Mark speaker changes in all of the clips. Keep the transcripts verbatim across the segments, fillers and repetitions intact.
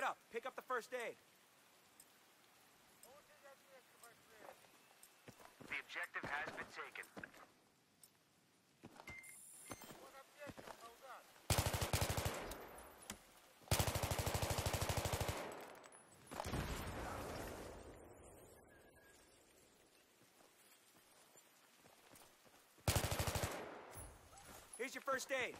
Speaker 1: up. Pick up the first aid.
Speaker 2: The objective has been taken.
Speaker 1: Here's your first aid.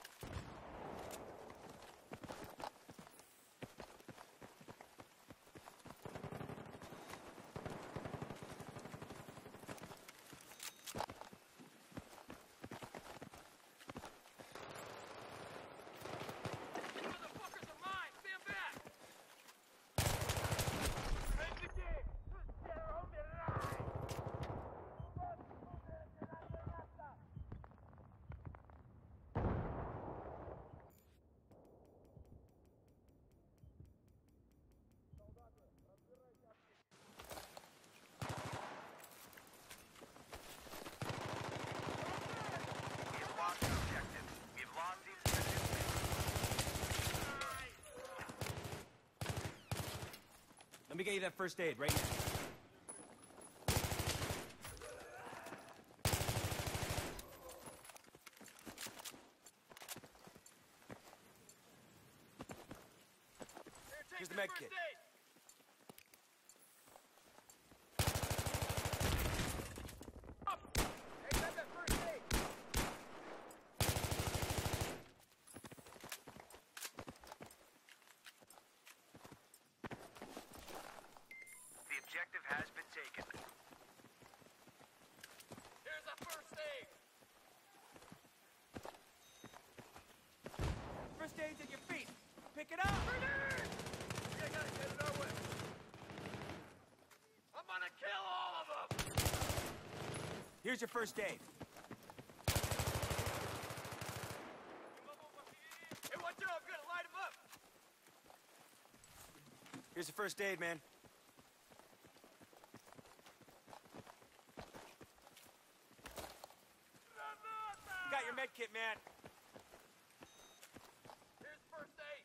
Speaker 1: Let me get you that first aid right now. Here's the med kit.
Speaker 2: Objective has been taken.
Speaker 3: Here's a first aid.
Speaker 1: First aid's at your feet. Pick it up.
Speaker 3: Grenade! You gotta get it over with. I'm gonna kill all of them.
Speaker 1: Here's your first aid.
Speaker 3: Hey, watch out! I'm gonna light him up.
Speaker 1: Here's your first aid, man. Got your med kit, man.
Speaker 3: Here's first aid.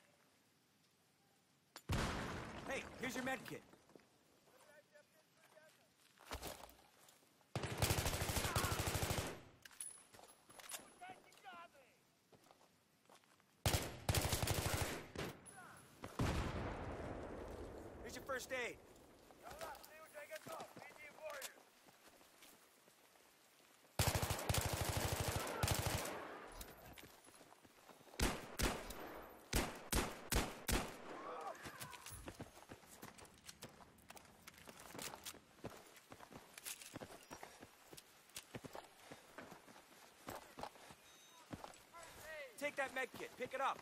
Speaker 1: Hey, here's your med kit. Here's your first aid. Take that med kit. Pick it up.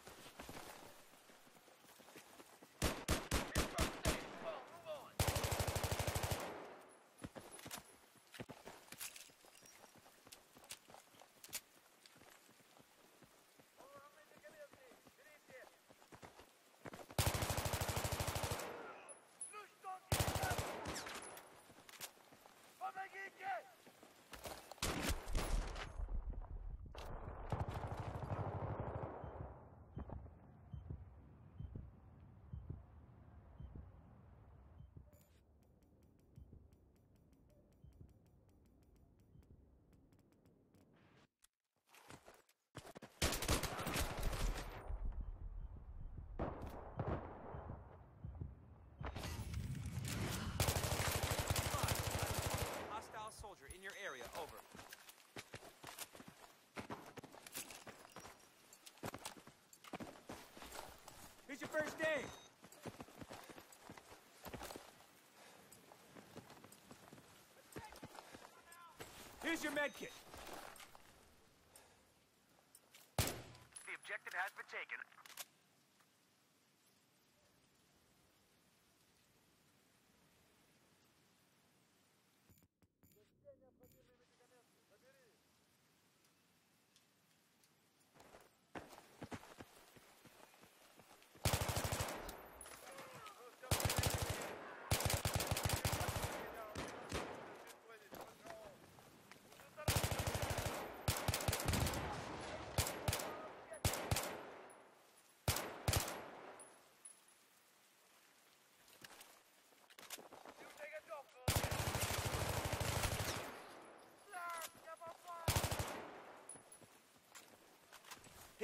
Speaker 1: Soldier in your area, over. Here's your first aid. Here's your med kit.
Speaker 2: The objective has been taken.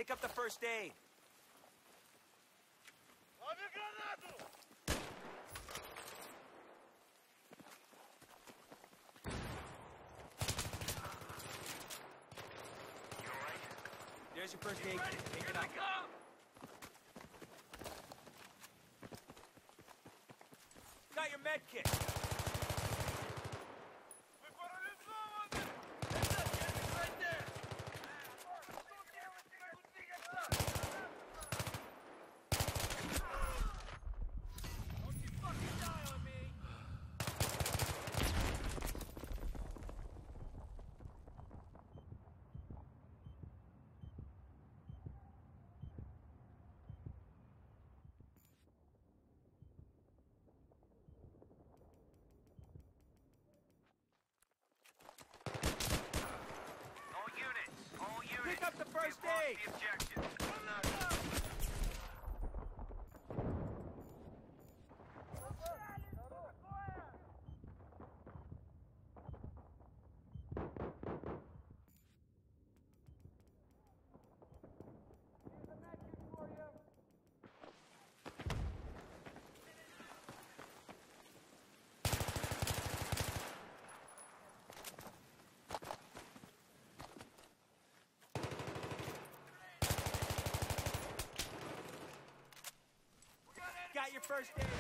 Speaker 1: Pick up the first aid.
Speaker 2: You alright?
Speaker 1: There's your first aid
Speaker 3: Ready?
Speaker 1: kit. Pick
Speaker 3: Here
Speaker 1: it up.
Speaker 3: they come!
Speaker 1: Got your med kit.
Speaker 3: That's it, get right there! Don't you fucking die on me!
Speaker 2: All units, all units.
Speaker 1: Pick up the first
Speaker 2: We've lost
Speaker 1: aid.
Speaker 2: the objective.
Speaker 1: Got your first aid.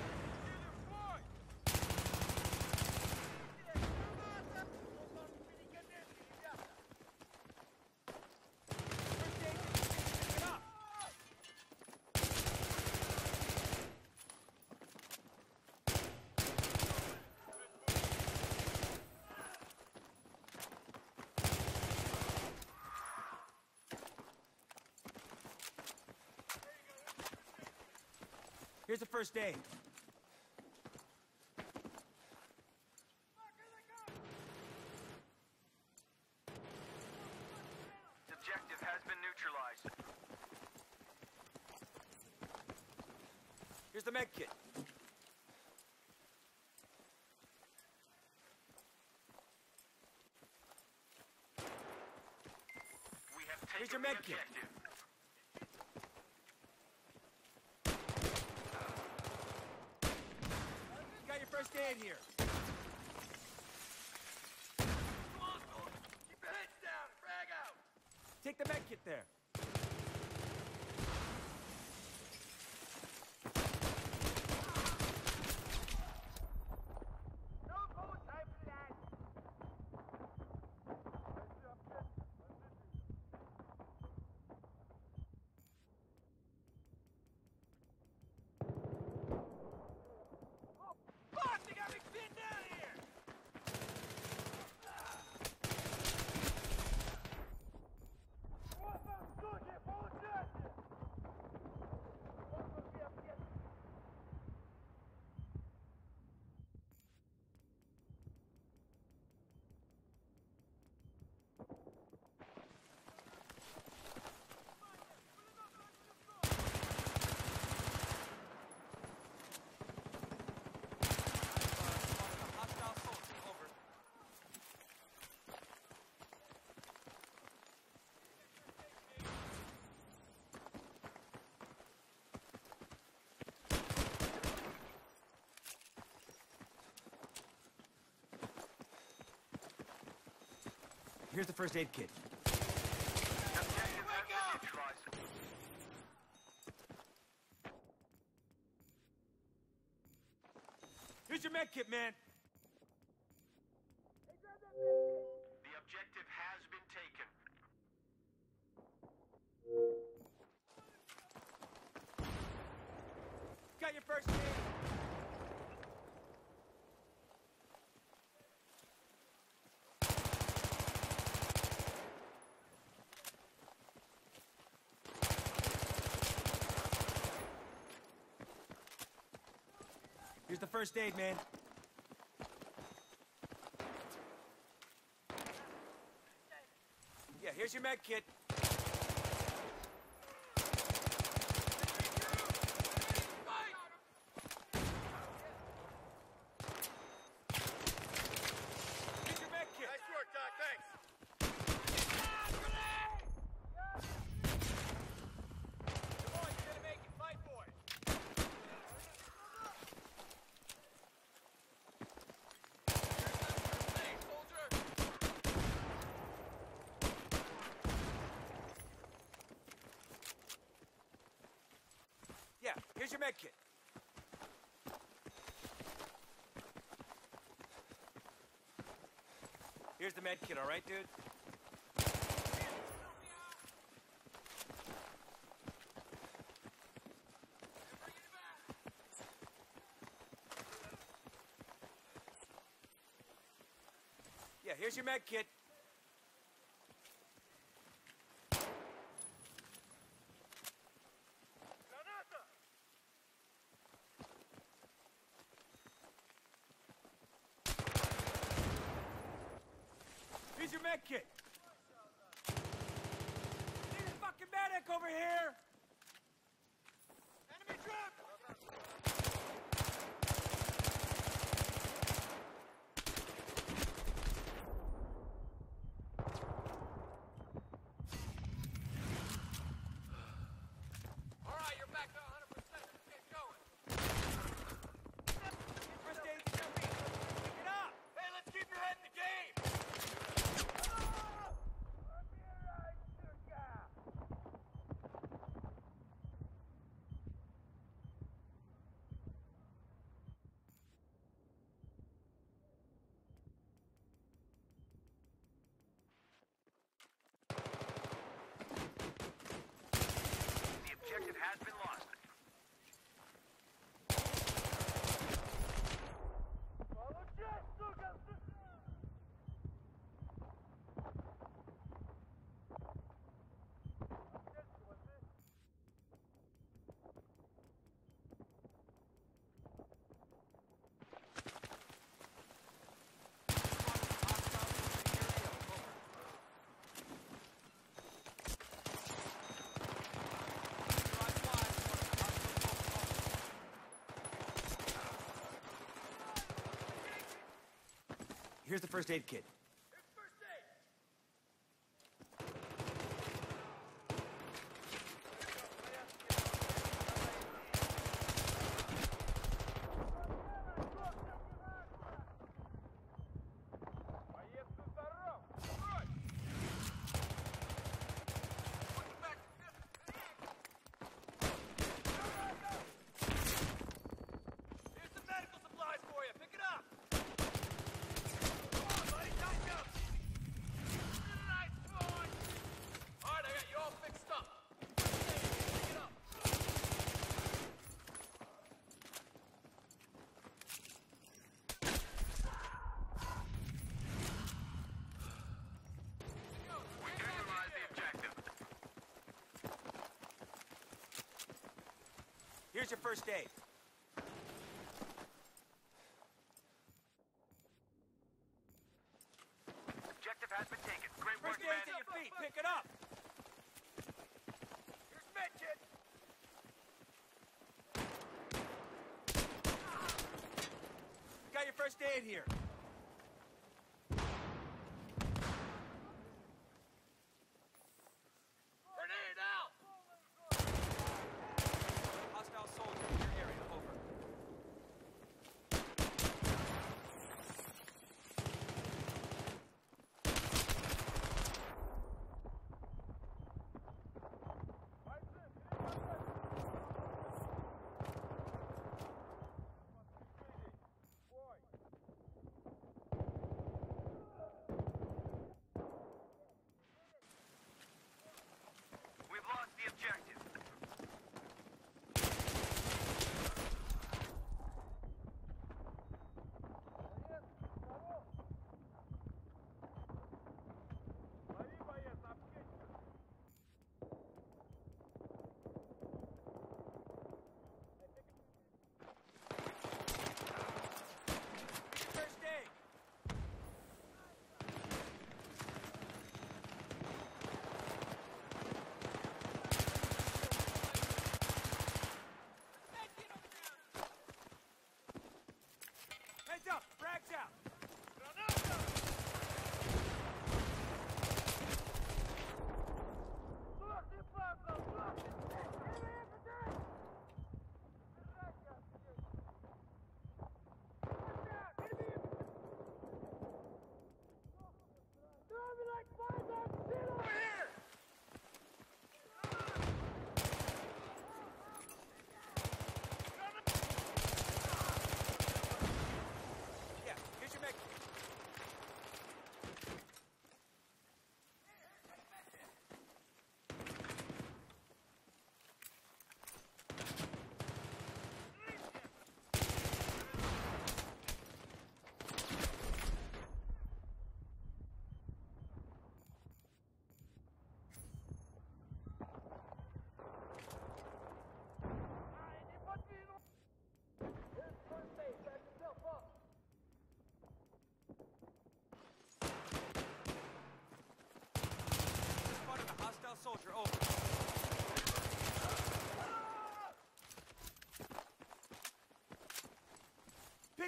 Speaker 1: First aid kit. Pick it up. Here's the first aid.
Speaker 2: The objective has been neutralized.
Speaker 1: Here's the med kit.
Speaker 2: We have
Speaker 1: Here's
Speaker 2: taken
Speaker 1: your
Speaker 2: the
Speaker 1: med kit.
Speaker 2: objective.
Speaker 1: Got your first aid here.
Speaker 3: Come on, soldier. Keep your heads down. Frag out.
Speaker 1: Take the med kit there.
Speaker 3: Fuck, they got me pinned down here!
Speaker 1: Hostile soldier. Over. Here's the first aid kit.
Speaker 2: The objective has been neutralized.
Speaker 1: Here's your med kit, man.
Speaker 2: The objective has been taken.
Speaker 1: Got your first aid. Here's the first aid, man. Yeah, here's your med kit. Here's your med kit.
Speaker 3: Nice work, Doc. Thanks.
Speaker 1: Here's your med kit. Here's the med kit, all right, dude? Yeah, here's your med kit.
Speaker 3: Granata!
Speaker 1: Here's your med kit. Need a fucking medic over here.
Speaker 3: Enemy drop! All right, you're back to one hundred percent. Let's get going.
Speaker 1: First aid, Jeffy. Pick it up.
Speaker 3: Hey, let's keep your head in the game.
Speaker 2: The objective has been lost.
Speaker 1: Here's the first aid kit.
Speaker 3: Here's first aid. Поездку здоров! Брось! Welcome back. Here's some medical supplies for you. Pick it up. Come on, buddy, tighten up. Nice one. All right, I got you all fixed up. Pick it up.
Speaker 2: We neutralized the objective.
Speaker 1: Here's your first aid.
Speaker 2: Objective has been taken. Great work,
Speaker 1: First aid's
Speaker 2: man.
Speaker 1: at your feet. Pick it up.
Speaker 3: Here's med kit.
Speaker 1: Got your first aid here.
Speaker 3: Grenade out.
Speaker 1: Hostile soldier in your area. Over.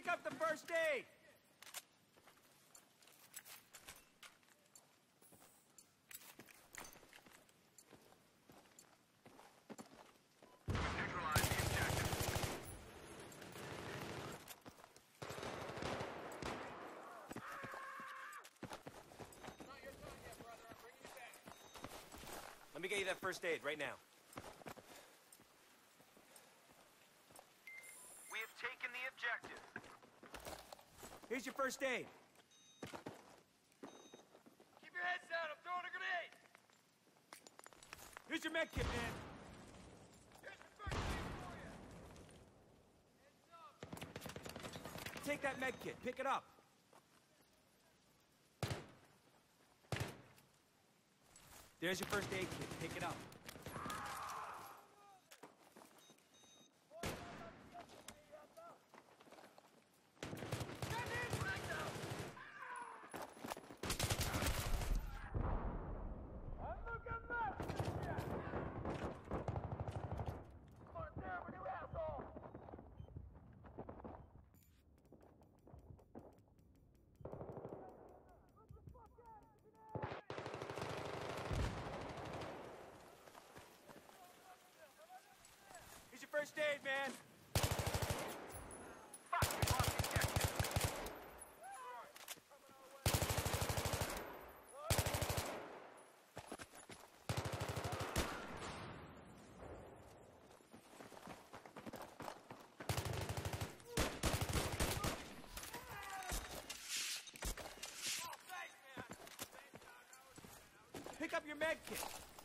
Speaker 1: Pick up the first aid!
Speaker 2: Neutralize the objective.
Speaker 3: Not your time yet, brother. I'm bringing you back.
Speaker 1: Let me get you that first aid right now.
Speaker 2: We have taken the objective.
Speaker 1: Here's your first aid.
Speaker 3: Keep your heads down. I'm throwing a grenade.
Speaker 1: Here's your med kit, man.
Speaker 3: Here's the first aid for you. Heads up.
Speaker 1: Take that med kit. Pick it up. There's your first aid kit. Pick it up. Here's your first aid, man.
Speaker 2: Fuck, we lost the objective.
Speaker 1: Pick up your med kit.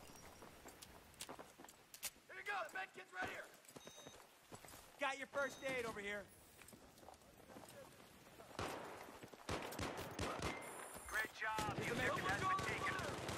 Speaker 3: Here you go. The med kit's right here.
Speaker 1: Got your first aid over here.
Speaker 2: Great job. The
Speaker 1: Here's the med
Speaker 2: objective
Speaker 1: kit.
Speaker 2: has been taken.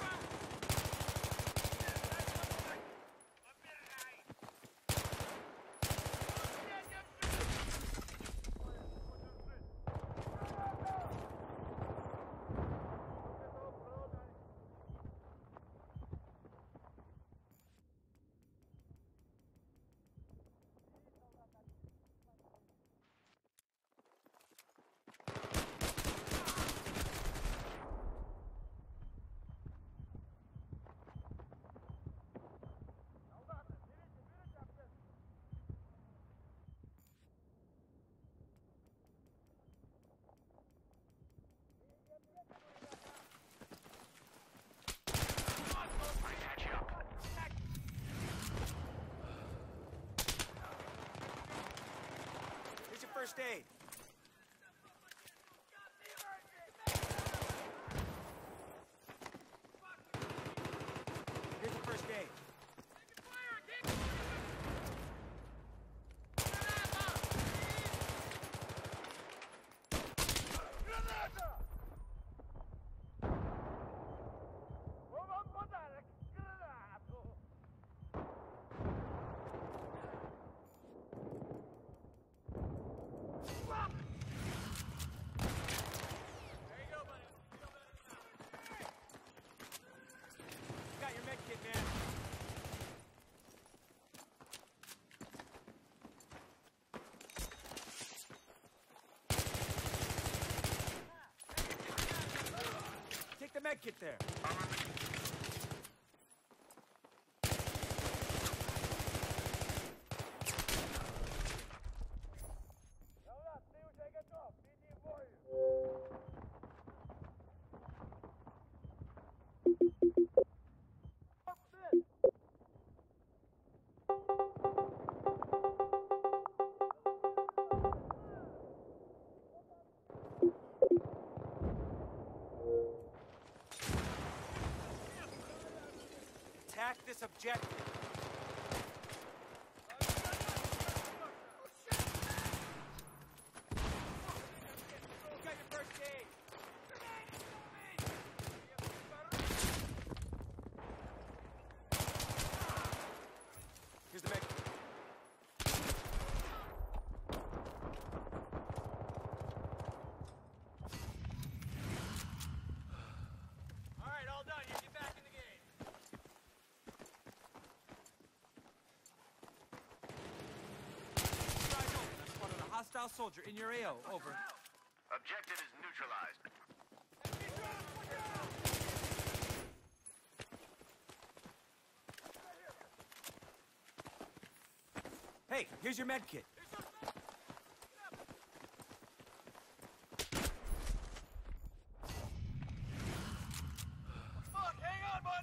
Speaker 2: I patch you up.
Speaker 1: Here's your first aid. Here's your first aid. Got your med kit, man. Take the med kit there. Attack this objective. Got your first aid. Here's the med kit.
Speaker 3: All right, all done. You get back in the game.
Speaker 1: soldier in your A O. Over.
Speaker 2: Objective is neutralized.
Speaker 1: Hey, here's your med kit.
Speaker 3: Fuck, hang on, bud!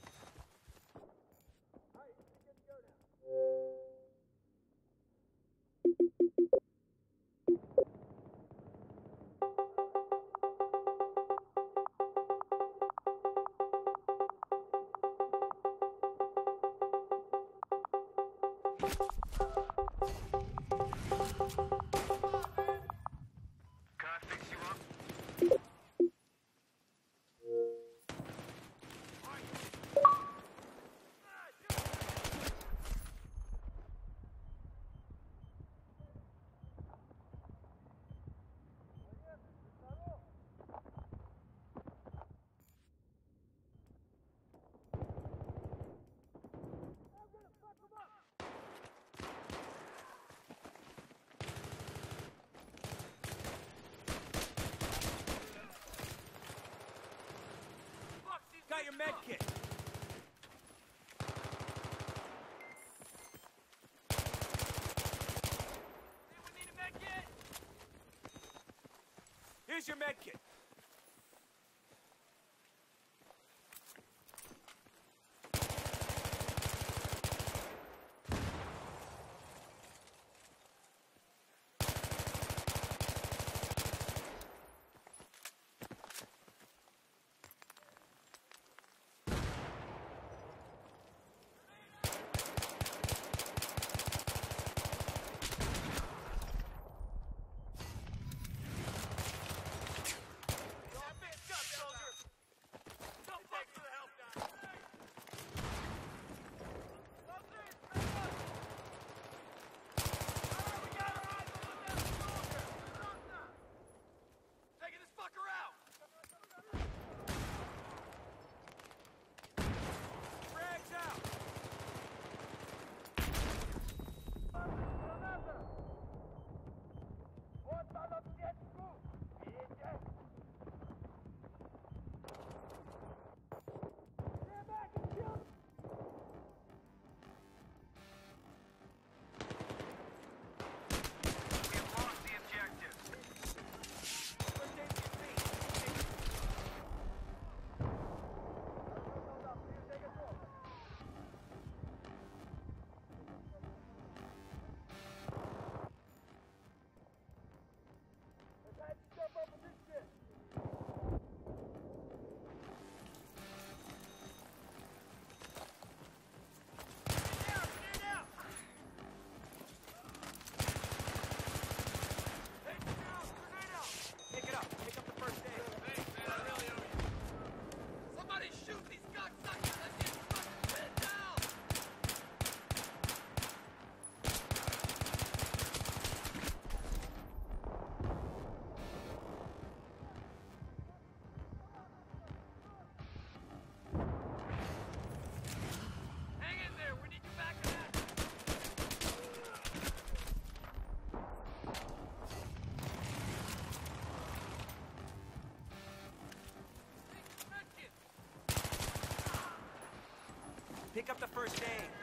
Speaker 2: Can I fix you up?
Speaker 1: Got your med kit.
Speaker 3: We need a med kit!
Speaker 1: Here's your med kit. Frags out.
Speaker 2: We've lost the objective.
Speaker 1: First aid to your feet. Pick it up. Pick up the first aid.
Speaker 3: Thanks, man, I really owe you. Somebody shoot these cocksuckers! I'm getting fucking pinned down! Hang in there, we need you back in action!
Speaker 1: Pick up the first aid.